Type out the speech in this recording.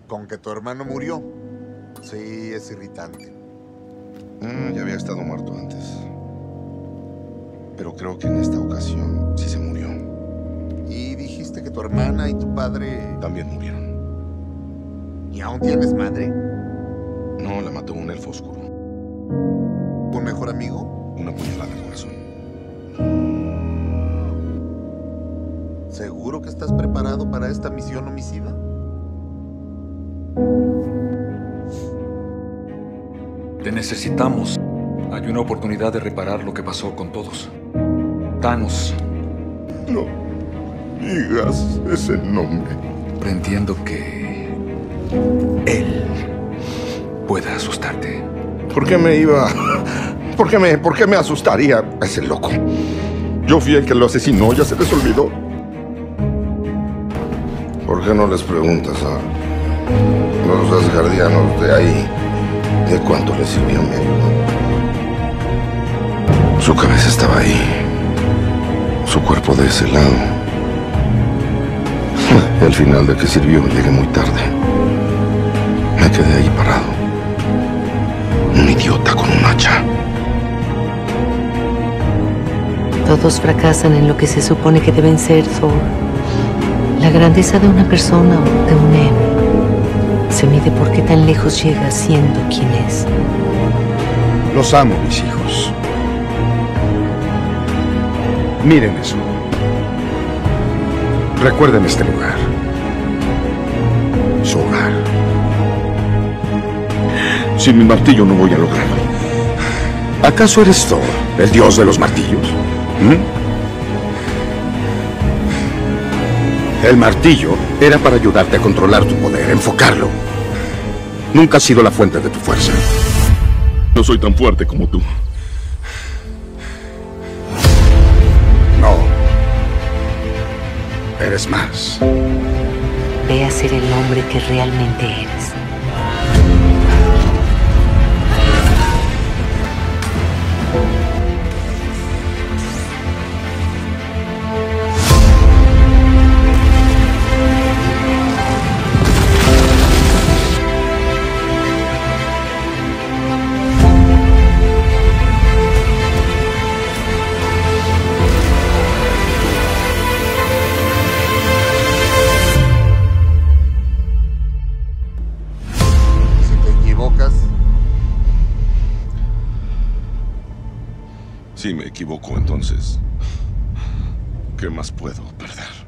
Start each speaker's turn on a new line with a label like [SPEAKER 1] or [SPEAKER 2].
[SPEAKER 1] Con que tu hermano murió. Sí, es irritante.
[SPEAKER 2] Ya había estado muerto antes. Pero creo que en esta ocasión sí se murió.
[SPEAKER 1] Y dijiste que tu hermana y tu padre...
[SPEAKER 2] También murieron.
[SPEAKER 1] ¿Y aún tienes madre?
[SPEAKER 2] No, la mató un elfo oscuro.
[SPEAKER 1] ¿Un mejor amigo?
[SPEAKER 2] Una puñalada al corazón.
[SPEAKER 1] ¿Seguro que estás preparado para esta misión homicida?
[SPEAKER 3] Te necesitamos. Hay una oportunidad de reparar lo que pasó con todos. Thanos.
[SPEAKER 2] No digas ese nombre.
[SPEAKER 3] Entiendo que él pueda asustarte.
[SPEAKER 2] ¿Por qué me iba? ¿Por qué me asustaría ese loco? Yo fui el que lo asesinó, ya se les olvidó. ¿Por qué no les preguntas a los asgardianos de ahí de cuánto les sirvió mi ayuda? Su cabeza estaba ahí, su cuerpo de ese lado. Al final de que sirvió llegué muy tarde. Me quedé ahí parado. Un idiota con un hacha.
[SPEAKER 4] Todos fracasan en lo que se supone que deben ser, Thor. La grandeza de una persona o de un héroe se mide por qué tan lejos llega siendo quien es.
[SPEAKER 5] Los amo, mis hijos. Miren eso. Recuerden este lugar. Su hogar. Sin mi martillo no voy a lograrlo. ¿Acaso eres Thor, el dios de los martillos? El martillo era para ayudarte a controlar tu poder, enfocarlo. Nunca ha sido la fuente de tu fuerza.
[SPEAKER 2] No soy tan fuerte como tú.
[SPEAKER 5] No. Eres más.
[SPEAKER 4] Ve a ser el hombre que realmente eres.
[SPEAKER 2] Si me equivoco, entonces, ¿qué más puedo perder?